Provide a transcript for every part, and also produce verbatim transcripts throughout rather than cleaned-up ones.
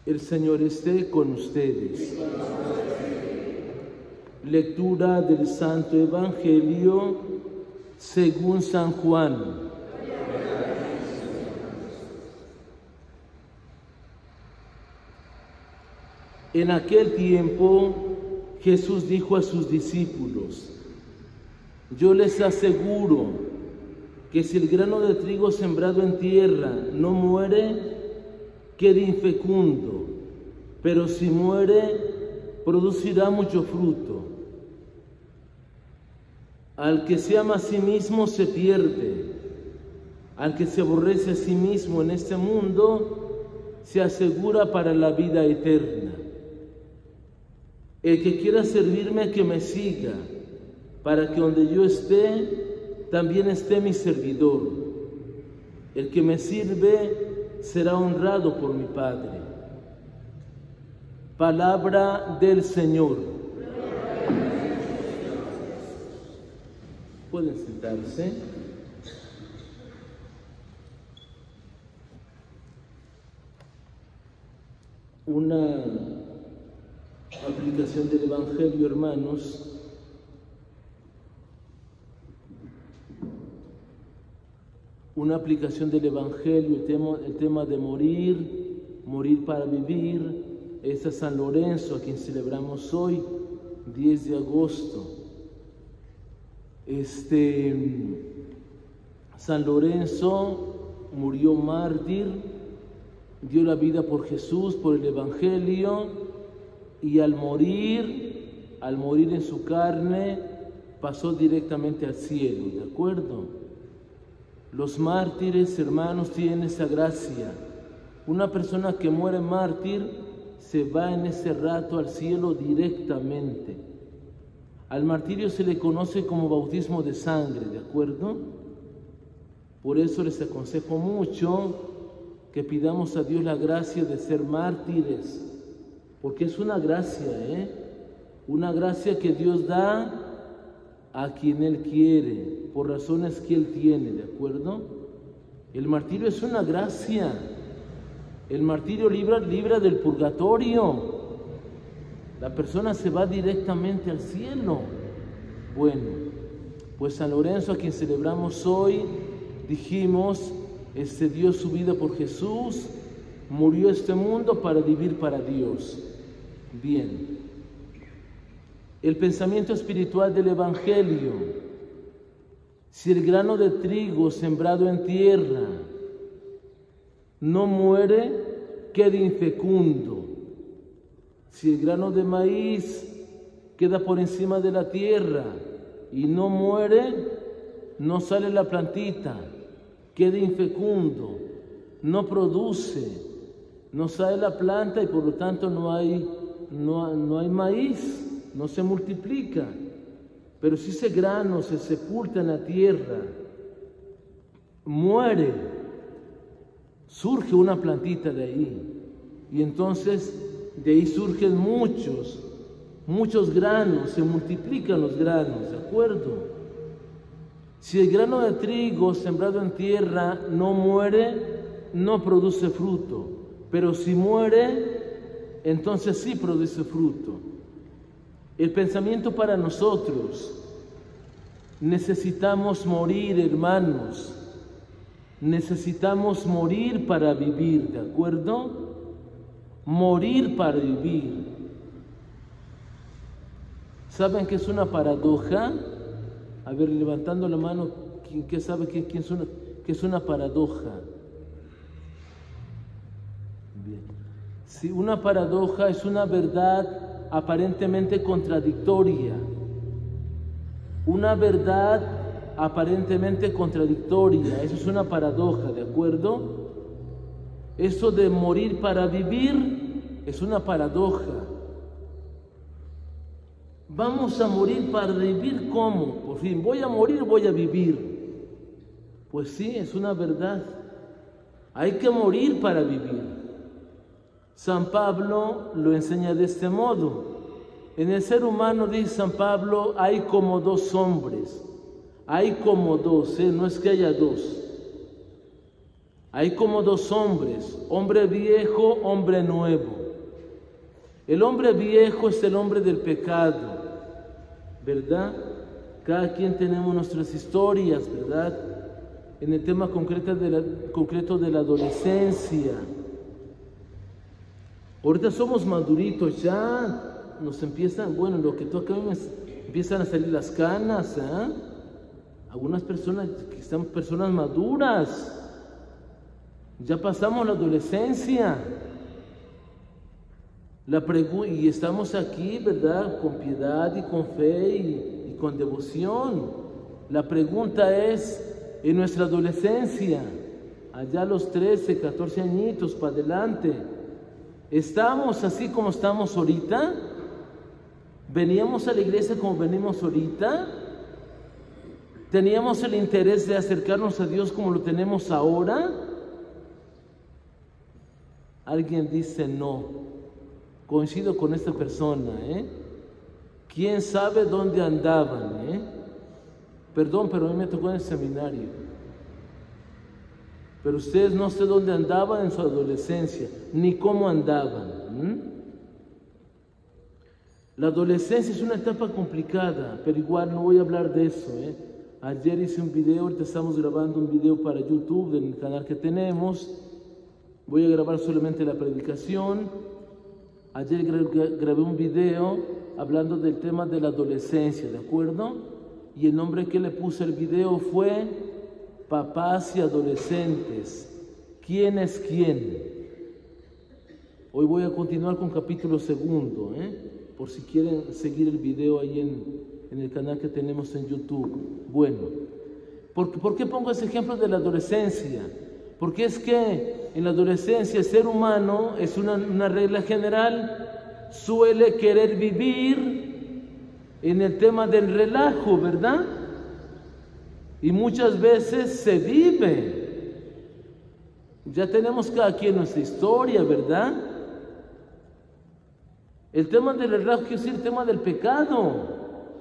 El Señor esté con ustedes. Lectura del Santo Evangelio según San Juan. En aquel tiempo Jesús dijo a sus discípulos: yo les aseguro que si el grano de trigo sembrado en tierra no muere, queda infecundo, pero si muere, producirá mucho fruto. Al que se ama a sí mismo se pierde, al que se aborrece a sí mismo en este mundo se asegura para la vida eterna. El que quiera servirme, que me siga, para que donde yo esté, también esté mi servidor. El que me sirve será honrado por mi Padre. Palabra del Señor. Pueden sentarse. Una aplicación del Evangelio, hermanos. Una aplicación del Evangelio, el tema, el tema de morir, morir para vivir. Es a San Lorenzo, a quien celebramos hoy, diez de agosto. Este, San Lorenzo murió mártir, dio la vida por Jesús, por el Evangelio, y al morir, al morir en su carne, pasó directamente al cielo, ¿de acuerdo? Los mártires, hermanos, tienen esa gracia. Una persona que muere mártir se va en ese rato al cielo directamente. Al martirio se le conoce como bautismo de sangre, ¿de acuerdo? Por eso les aconsejo mucho que pidamos a Dios la gracia de ser mártires, porque es una gracia, ¿eh? Una gracia que Dios da a quien Él quiere, por razones que Él tiene, ¿de acuerdo? El martirio es una gracia. El martirio libra, libra del purgatorio. La persona se va directamente al cielo. Bueno, pues San Lorenzo, a quien celebramos hoy, dijimos, este dio su vida por Jesús, murió este mundo para vivir para Dios. Bien. El pensamiento espiritual del Evangelio: si el grano de trigo sembrado en tierra no muere, queda infecundo. Si el grano de maíz queda por encima de la tierra y no muere, no sale la plantita, queda infecundo, no produce, no sale la planta y por lo tanto no hay, no, no hay maíz, no se multiplica. Pero si ese grano se sepulta en la tierra, muere, surge una plantita de ahí, y entonces de ahí surgen muchos, muchos granos, se multiplican los granos, ¿de acuerdo? Si el grano de trigo sembrado en tierra no muere, no produce fruto, pero si muere, entonces sí produce fruto. El pensamiento para nosotros: necesitamos morir, hermanos. Necesitamos morir para vivir, ¿de acuerdo? Morir para vivir. ¿Saben qué es una paradoja? A ver, levantando la mano, ¿quién qué sabe qué, qué, es una, qué es una paradoja? Bien. Si una paradoja es una verdad aparentemente contradictoria, una verdad aparentemente contradictoria, eso es una paradoja, ¿de acuerdo? Eso de morir para vivir es una paradoja. Vamos a morir para vivir, ¿cómo? Por fin, voy a morir, voy a vivir. Pues sí, es una verdad. Hay que morir para vivir. San Pablo lo enseña de este modo. En el ser humano, dice San Pablo, hay como dos hombres. Hay como dos, ¿eh? No es que haya dos. Hay como dos hombres, hombre viejo, hombre nuevo. El hombre viejo es el hombre del pecado, ¿verdad? Cada quien tenemos nuestras historias, ¿verdad? En el tema concreto de la, concreto de la adolescencia. Ahorita somos maduritos, ya nos empiezan, bueno, lo que toca a mí me empiezan a salir las canas, ¿eh? Algunas personas que están personas maduras, ya pasamos la adolescencia. La y estamos aquí, ¿verdad? Con piedad y con fe y, y con devoción. La pregunta es, en nuestra adolescencia, allá a los trece, catorce añitos para adelante, ¿estamos así como estamos ahorita? ¿Veníamos a la iglesia como venimos ahorita? ¿Teníamos el interés de acercarnos a Dios como lo tenemos ahora? Alguien dice no. Coincido con esta persona, ¿eh? ¿Quién sabe dónde andaban, eh? Perdón, pero a mí me tocó en el seminario. Pero ustedes no sé dónde andaban en su adolescencia, ni cómo andaban. ¿Mm? La adolescencia es una etapa complicada, pero igual no voy a hablar de eso, ¿eh? Ayer hice un video, ahorita estamos grabando un video para YouTube del canal que tenemos. Voy a grabar solamente la predicación. Ayer grabé un video hablando del tema de la adolescencia, ¿de acuerdo? Y el nombre que le puse al video fue Papás y Adolescentes. ¿Quién es quién? Hoy voy a continuar con capítulo segundo, ¿eh? Por si quieren seguir el video ahí en, en el canal que tenemos en YouTube. Bueno, ¿por, ¿por qué pongo ese ejemplo de la adolescencia? Porque es que en la adolescencia el ser humano, es una, una regla general, suele querer vivir en el tema del relajo, ¿verdad? Y muchas veces se vive. Ya tenemos cada quien nuestra historia, ¿verdad? El tema del relajo quiere decir el tema del pecado.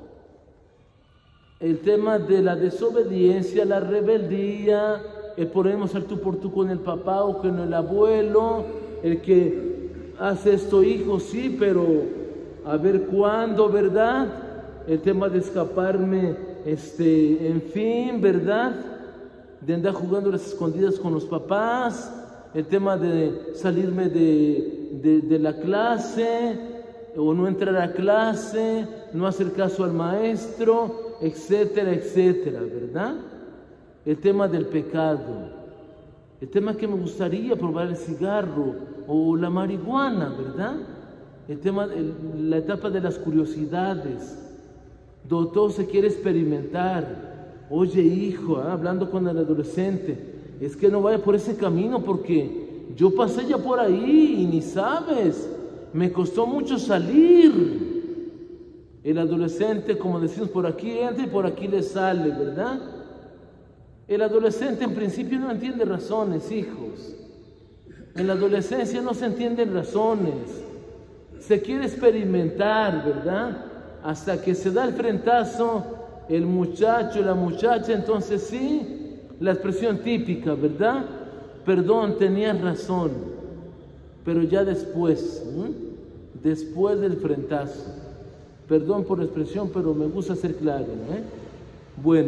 El tema de la desobediencia, la rebeldía, el ponernos al tú por tú con el papá o con el abuelo, el que hace esto, hijo, sí, pero a ver cuándo, ¿verdad? El tema de escaparme, este, en fin, ¿verdad? De andar jugando las escondidas con los papás, el tema de salirme de, de, de la clase, o no entrar a clase, no hacer caso al maestro, etcétera, etcétera, ¿verdad? El tema del pecado, el tema que me gustaría probar el cigarro o la marihuana, ¿verdad? El tema, el, la etapa de las curiosidades, donde todo se quiere experimentar. Oye, hijo, ¿eh? Hablando con el adolescente, es que no vaya por ese camino porque yo pasé ya por ahí y ni sabes, me costó mucho salir. El adolescente, como decimos, por aquí entra y por aquí le sale, ¿verdad? El adolescente en principio no entiende razones, hijos. En la adolescencia no se entienden razones. Se quiere experimentar, ¿verdad? Hasta que se da el frentazo el muchacho, la muchacha, entonces sí, la expresión típica, ¿verdad? Perdón, tenías razón. Pero ya después, ¿eh? después del frentazo. Perdón por la expresión, pero me gusta ser claro, ¿eh? Bueno.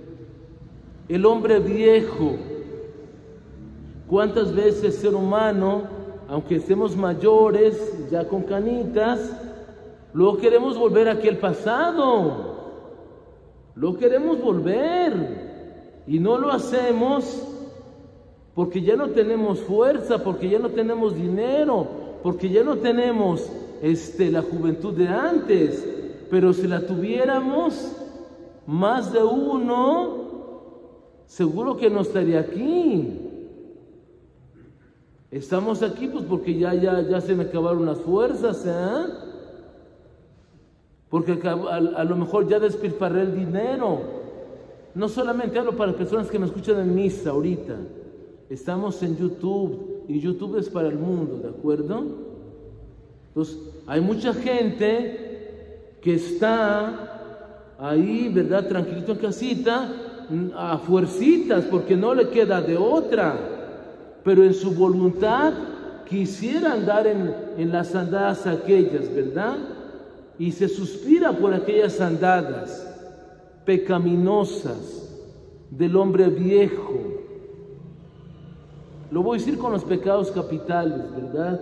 El hombre viejo, ¿cuántas veces ser humano, aunque estemos mayores, ya con canitas, luego queremos volver a aquel pasado? Lo queremos volver y no lo hacemos porque ya no tenemos fuerza, porque ya no tenemos dinero, porque ya no tenemos este, la juventud de antes. Pero si la tuviéramos, más de uno seguro que no estaría aquí. Estamos aquí pues porque ya, ya, ya se me acabaron las fuerzas, ¿eh? Porque a, a, a lo mejor ya despilfarré el dinero. No solamente hablo para las personas que me escuchan en misa ahorita. Estamos en YouTube y YouTube es para el mundo, ¿de acuerdo? Entonces, hay mucha gente que está ahí, ¿verdad? Tranquilito en casita, a fuercitas, porque no le queda de otra. pero en su voluntad quisiera andar en, en las andadas aquellas, ¿verdad? Y se suspira por aquellas andadas pecaminosas del hombre viejo. Lo voy a decir con los pecados capitales, ¿verdad?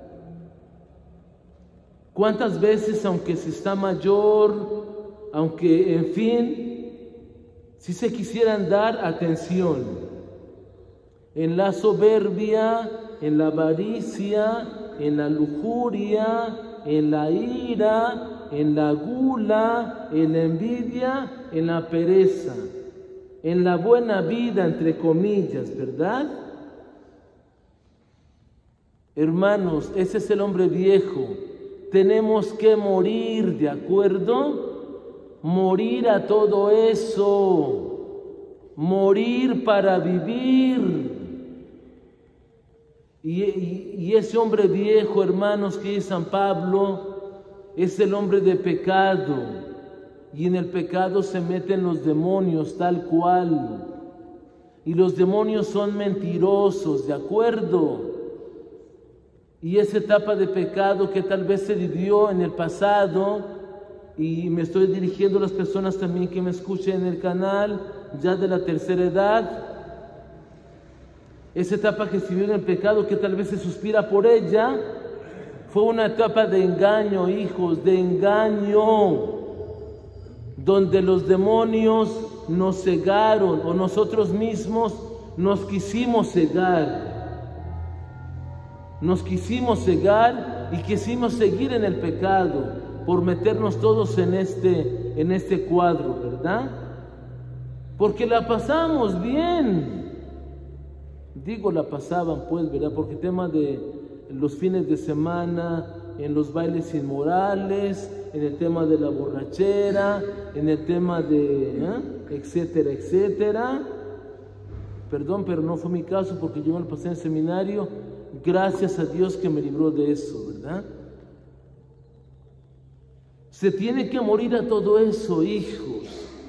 ¿Cuántas veces, aunque se está mayor, aunque, en fin, si se quisieran dar atención en la soberbia, en la avaricia, en la lujuria, en la ira, en la gula, en la envidia, en la pereza, en la buena vida, entre comillas, ¿verdad? Hermanos, ese es el hombre viejo. Tenemos que morir, ¿de acuerdo? Morir a todo eso, morir para vivir. Y, y, y ese hombre viejo, hermanos, que es San Pablo, es el hombre de pecado. Y en el pecado se meten los demonios, tal cual. Y los demonios son mentirosos, ¿de acuerdo? Y esa etapa de pecado que tal vez se vivió en el pasado, y me estoy dirigiendo a las personas también que me escuchen en el canal, ya de la tercera edad, esa etapa que se vivió en el pecado, que tal vez se suspira por ella, fue una etapa de engaño, hijos, de engaño, donde los demonios nos cegaron, o nosotros mismos nos quisimos cegar. Nos quisimos cegar y quisimos seguir en el pecado por meternos todos en este, en este cuadro, ¿verdad? Porque la pasamos bien. Digo, la pasaban pues, ¿verdad? Porque el tema de los fines de semana, en los bailes inmorales, en el tema de la borrachera, en el tema de, ¿eh? etcétera, etcétera. Perdón, pero no fue mi caso porque yo me lo pasé en el seminario. Gracias a Dios que me libró de eso, ¿verdad? Se tiene que morir a todo eso, hijos.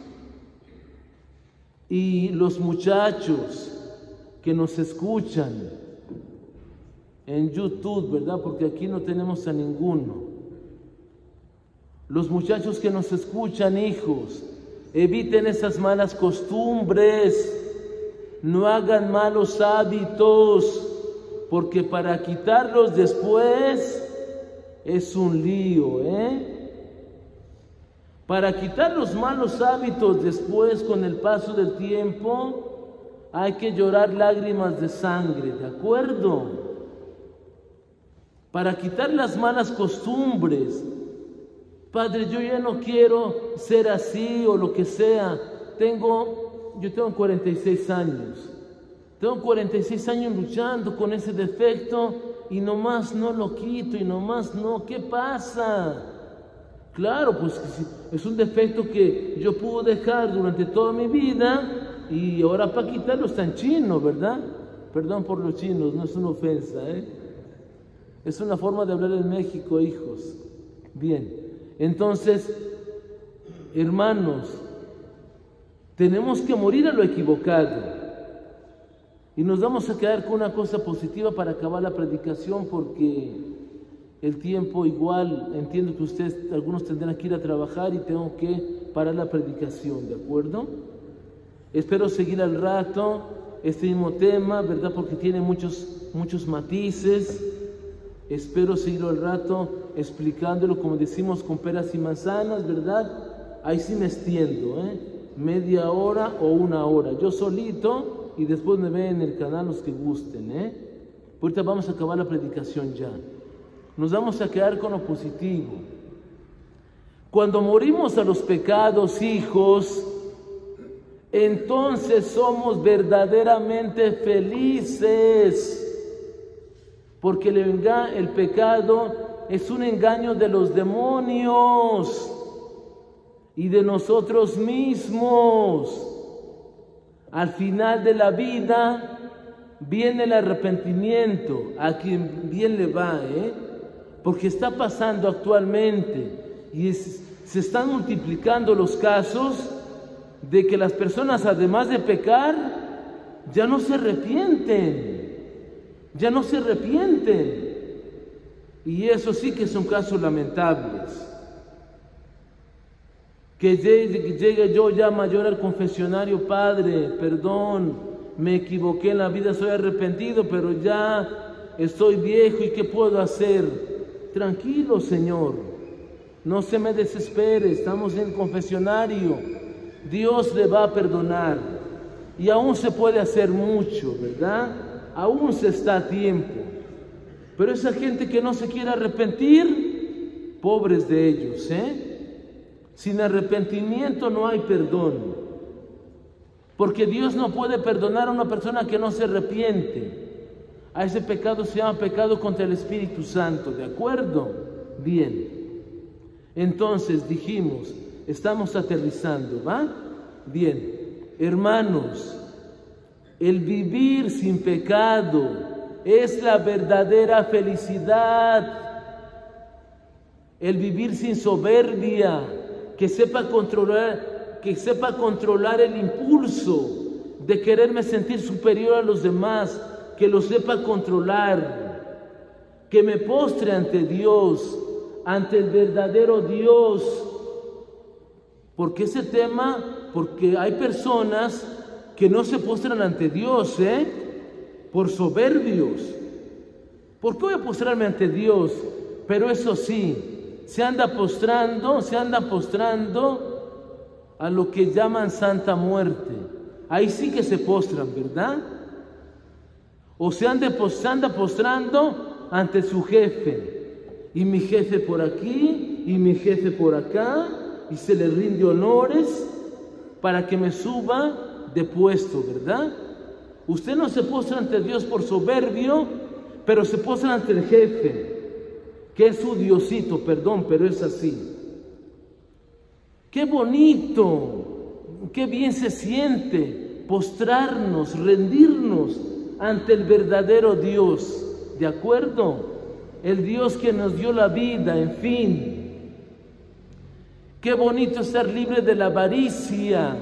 Y los muchachos que nos escuchan en YouTube, ¿verdad? Porque aquí no tenemos a ninguno. Los muchachos que nos escuchan, hijos, eviten esas malas costumbres, no hagan malos hábitos, porque para quitarlos después es un lío, ¿eh? Para quitar los malos hábitos después, con el paso del tiempo, hay que llorar lágrimas de sangre, ¿de acuerdo? Para quitar las malas costumbres. Padre, yo ya no quiero ser así o lo que sea. Tengo, yo tengo cuarenta y seis años. Tengo cuarenta y seis años luchando con ese defecto y nomás no lo quito y nomás no. ¿Qué pasa? Claro, pues es un defecto que yo pude dejar durante toda mi vida y ahora para quitarlo está en chino, ¿verdad? Perdón por los chinos, no es una ofensa, ¿eh? Es una forma de hablar en México, hijos. Bien, entonces, hermanos, tenemos que morir a lo equivocado. Y nos vamos a quedar con una cosa positiva para acabar la predicación, porque el tiempo igual, entiendo que ustedes, algunos tendrán que ir a trabajar y tengo que parar la predicación, ¿de acuerdo? Espero seguir al rato este mismo tema, ¿verdad? Porque tiene muchos, muchos matices. Espero seguirlo al rato explicándolo, como decimos, con peras y manzanas, ¿verdad? Ahí sí me extiendo, ¿eh? Media hora o una hora, yo solito. Y después me ven en el canal los que gusten, ¿eh? Ahorita vamos a acabar la predicación ya. Nos vamos a quedar con lo positivo. Cuando morimos a los pecados, hijos, entonces somos verdaderamente felices. Porque el, enga- el pecado es un engaño de los demonios y de nosotros mismos. Al final de la vida viene el arrepentimiento, a quien bien le va, ¿eh? Porque está pasando actualmente y es, se están multiplicando los casos de que las personas, además de pecar, ya no se arrepienten. ya no se arrepienten. Y eso sí que son casos lamentables. Que llegue, llegue yo ya mayor al confesionario, Padre, perdón, me equivoqué en la vida, soy arrepentido, pero ya estoy viejo y ¿qué puedo hacer? Tranquilo, Señor, no se me desespere, estamos en el confesionario, Dios le va a perdonar y aún se puede hacer mucho, ¿verdad? Aún se está a tiempo, pero esa gente que no se quiere arrepentir, pobres de ellos, ¿eh? Sin arrepentimiento no hay perdón, porque Dios no puede perdonar a una persona que no se arrepiente. A ese pecado se llama pecado contra el Espíritu Santo, ¿de acuerdo? Bien, entonces dijimos, estamos aterrizando, ¿va? Bien, hermanos, el vivir sin pecado es la verdadera felicidad. El vivir sin soberbia, que sepa controlar, que sepa controlar el impulso de quererme sentir superior a los demás, que lo sepa controlar, que me postre ante Dios, ante el verdadero Dios. ¿Por qué ese tema? Porque hay personas que no se postran ante Dios, ¿eh? Por soberbios. ¿Por qué voy a postrarme ante Dios? Pero eso sí, se anda postrando, se anda postrando a lo que llaman Santa Muerte. Ahí sí que se postran, ¿verdad? O se anda, se anda postrando ante su jefe. Y mi jefe por aquí, y mi jefe por acá, y se le rinde honores para que me suba de puesto, ¿verdad? Usted no se postra ante Dios por soberbio, pero se postra ante el jefe, que es su Diosito, perdón, pero es así. ¡Qué bonito! ¡Qué bien se siente postrarnos, rendirnos ante el verdadero Dios! ¿De acuerdo? El Dios que nos dio la vida, en fin. ¡Qué bonito estar libre de la avaricia!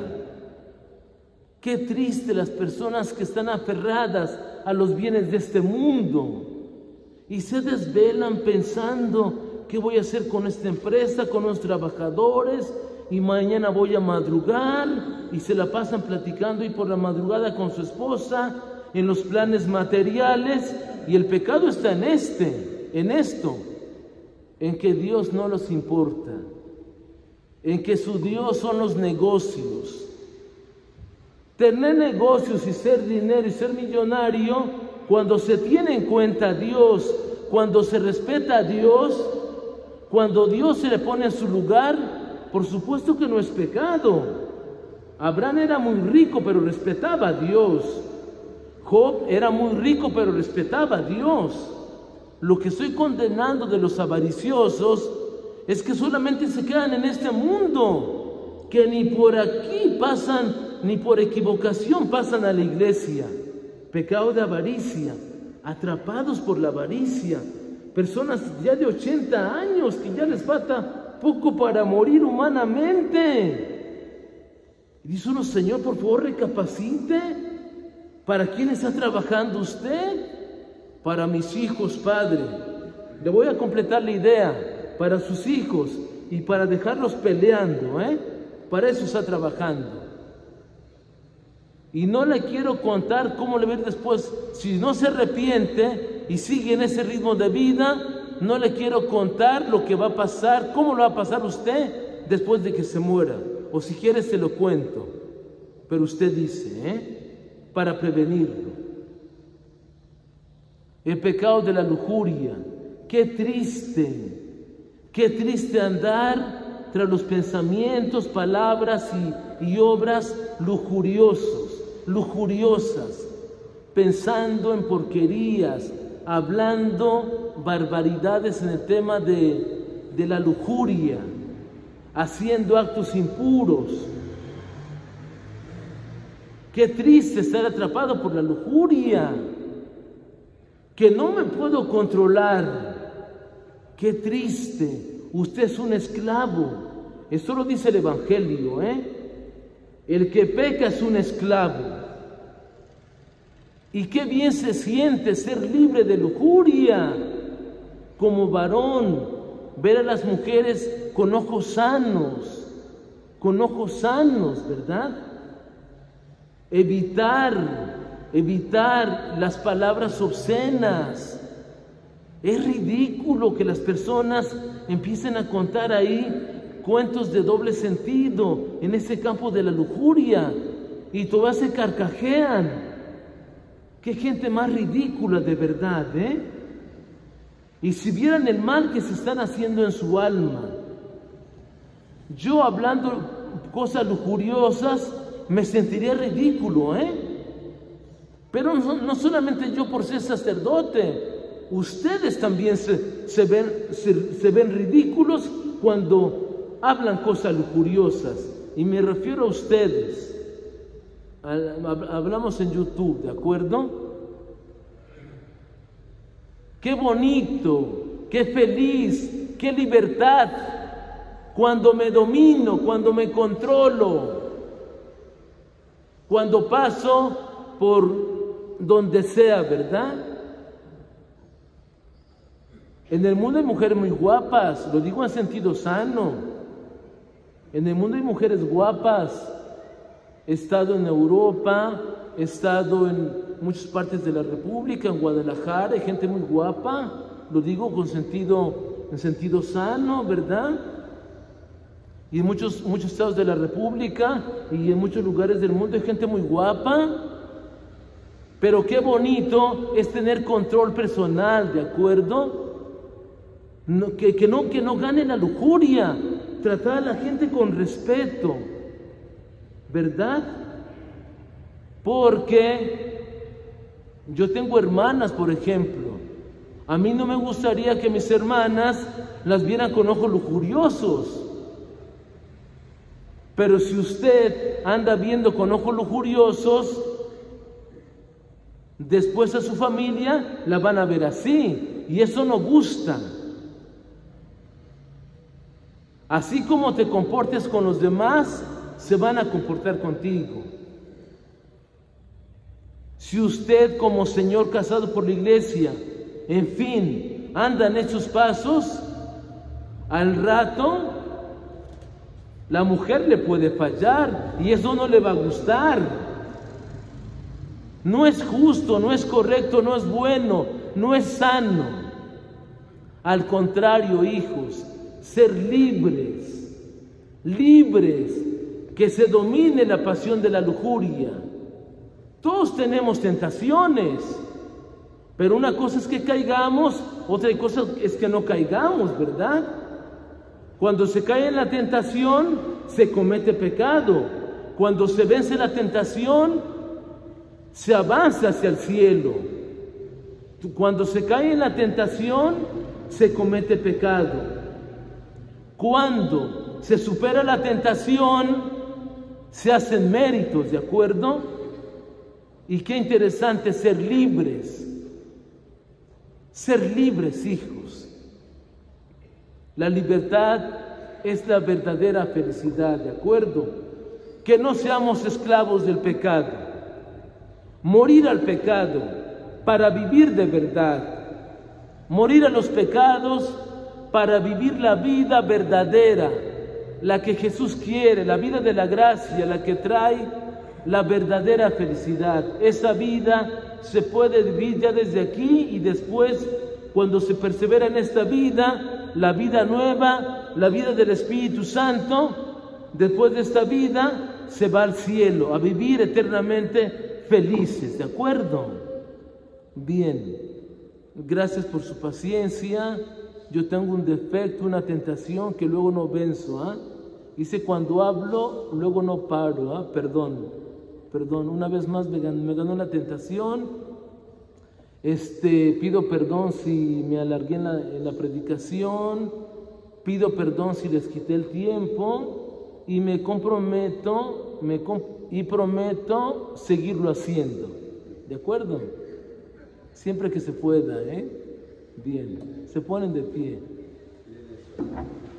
¡Qué triste las personas que están aferradas a los bienes de este mundo! Y se desvelan pensando, ¿qué voy a hacer con esta empresa, con los trabajadores? Y mañana voy a madrugar, y se la pasan platicando y por la madrugada con su esposa, en los planes materiales, y el pecado está en este, en esto, en que Dios no los importa, en que su Dios son los negocios. Tener negocios y ser dinero y ser millonario, cuando se tiene en cuenta a Dios, cuando se respeta a Dios, cuando Dios se le pone en su lugar, por supuesto que no es pecado. Abraham era muy rico, pero respetaba a Dios. Job era muy rico, pero respetaba a Dios. Lo que estoy condenando de los avariciosos es que solamente se quedan en este mundo, que ni por aquí pasan, ni por equivocación pasan a la iglesia. Pecado de avaricia, atrapados por la avaricia, personas ya de ochenta años que ya les falta poco para morir humanamente. Y dice uno, Señor, por favor recapacite. ¿Para quién está trabajando usted? Para mis hijos, Padre. Le voy a completar la idea, para sus hijos y para dejarlos peleando, ¿eh? Para eso está trabajando. Y no le quiero contar cómo le va a ir después. Si no se arrepiente y sigue en ese ritmo de vida, no le quiero contar lo que va a pasar, cómo lo va a pasar usted después de que se muera. O si quiere se lo cuento. Pero usted dice, ¿eh? Para prevenirlo. El pecado de la lujuria. Qué triste, qué triste andar tras los pensamientos, palabras y, y obras lujuriosos. lujuriosas, pensando en porquerías, hablando barbaridades en el tema de, de la lujuria, haciendo actos impuros. Qué triste estar atrapado por la lujuria, que no me puedo controlar. Qué triste, usted es un esclavo. Esto lo dice el Evangelio, ¿eh? El que peca es un esclavo. Y qué bien se siente ser libre de lujuria. Como varón, ver a las mujeres con ojos sanos, con ojos sanos, ¿verdad? Evitar, evitar las palabras obscenas. Es ridículo que las personas empiecen a contar ahí cuentos de doble sentido en ese campo de la lujuria y todas se carcajean. Qué gente más ridícula de verdad, ¿eh? Y si vieran el mal que se están haciendo en su alma. Yo hablando cosas lujuriosas me sentiría ridículo, ¿eh? Pero no, no solamente yo por ser sacerdote, ustedes también se, se, ven, se, se ven ridículos cuando hablan cosas lujuriosas. Y me refiero a ustedes. Hablamos en YouTube, ¿de acuerdo? Qué bonito, qué feliz, qué libertad cuando me domino, cuando me controlo, cuando paso por donde sea, ¿verdad? En el mundo hay mujeres muy guapas, lo digo en sentido sano. En el mundo hay mujeres guapas. He estado en Europa, he estado en muchas partes de la República, en Guadalajara, hay gente muy guapa, lo digo con sentido, en sentido sano, ¿verdad? Y en muchos, muchos estados de la República y en muchos lugares del mundo hay gente muy guapa, pero qué bonito es tener control personal, ¿de acuerdo? No, que, que, no, que no gane la lujuria, tratar a la gente con respeto, ¿verdad? Porque yo tengo hermanas, por ejemplo. A mí no me gustaría que mis hermanas las vieran con ojos lujuriosos. Pero si usted anda viendo con ojos lujuriosos, después a su familia la van a ver así. Y eso no gusta. Así como te comportes con los demás, se van a comportar contigo. Si usted como señor casado por la iglesia, en fin, anda en esos pasos, al rato la mujer le puede fallar y eso no le va a gustar. No es justo, no es correcto, no es bueno, no es sano. Al contrario, hijos, ser libres, libres, que se domine la pasión de la lujuria. Todos tenemos tentaciones, pero una cosa es que caigamos, otra cosa es que no caigamos, ¿verdad? Cuando se cae en la tentación, se comete pecado. Cuando se vence la tentación, se avanza hacia el cielo. Cuando se cae en la tentación, se comete pecado. Cuando se supera la tentación, se hacen méritos, ¿de acuerdo? Y qué interesante ser libres. Ser libres, hijos. La libertad es la verdadera felicidad, ¿de acuerdo? Que no seamos esclavos del pecado. Morir al pecado para vivir de verdad. Morir a los pecados para vivir la vida verdadera, la que Jesús quiere, la vida de la gracia, la que trae la verdadera felicidad. Esa vida se puede vivir ya desde aquí y después, cuando se persevera en esta vida, la vida nueva, la vida del Espíritu Santo, después de esta vida se va al cielo, a vivir eternamente felices, ¿de acuerdo? Bien, gracias por su paciencia. Yo tengo un defecto, una tentación que luego no venzo, ¿ah? ¿eh? Dice, cuando hablo, luego no paro, ¿ah? ¿eh? Perdón, perdón, una vez más me ganó, me ganó la tentación. Este, pido perdón si me alargué en la, en la predicación, pido perdón si les quité el tiempo y me comprometo, me comp y prometo seguirlo haciendo, ¿de acuerdo? Siempre que se pueda, ¿eh? Bien, se ponen de pie.